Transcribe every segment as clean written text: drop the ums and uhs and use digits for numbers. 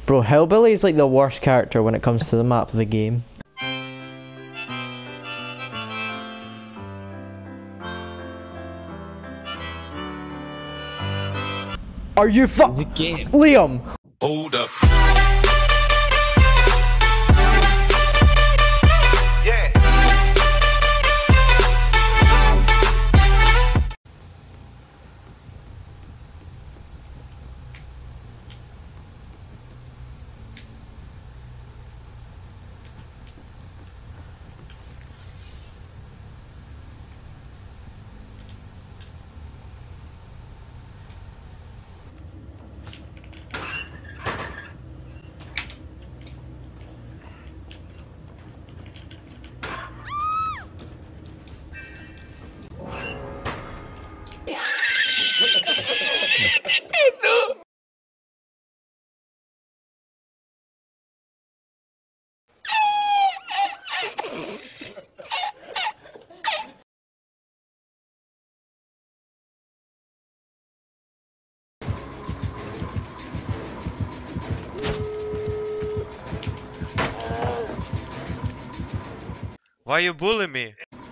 Bro, Hellbilly is like the worst character when it comes to the map of the game. Are you Liam? Hold up. Why you bully me?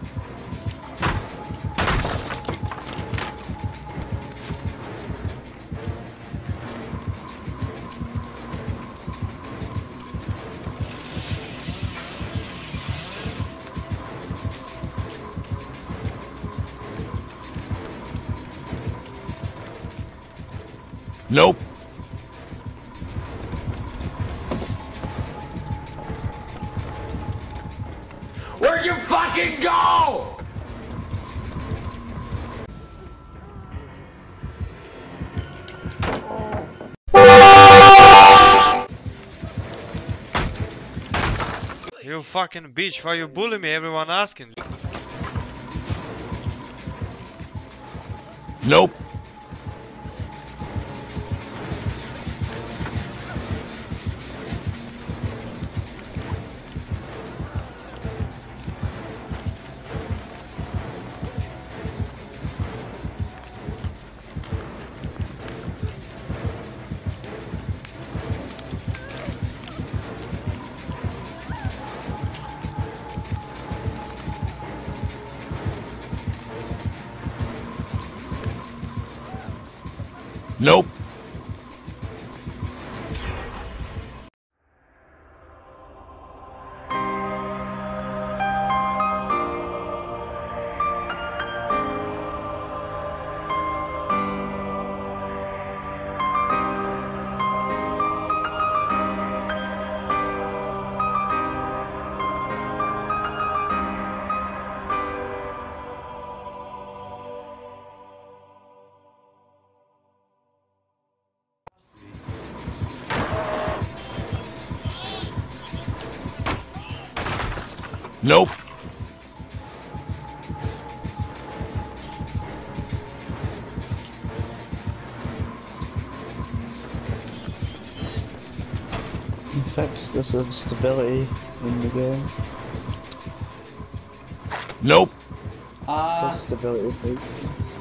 Nope. Where'd you fucking go? You fucking bitch, why you bully me? Everyone asking. Nope. Nope. Nope. Affects the sort of stability in the game. Nope. So stability fixes.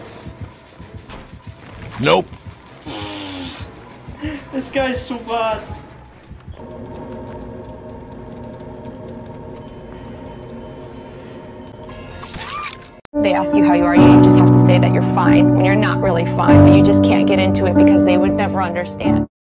Nope. This guy's so bad. They ask you how you are, you just have to say that you're fine when you're not really fine, but you just can't get into it because they would never understand.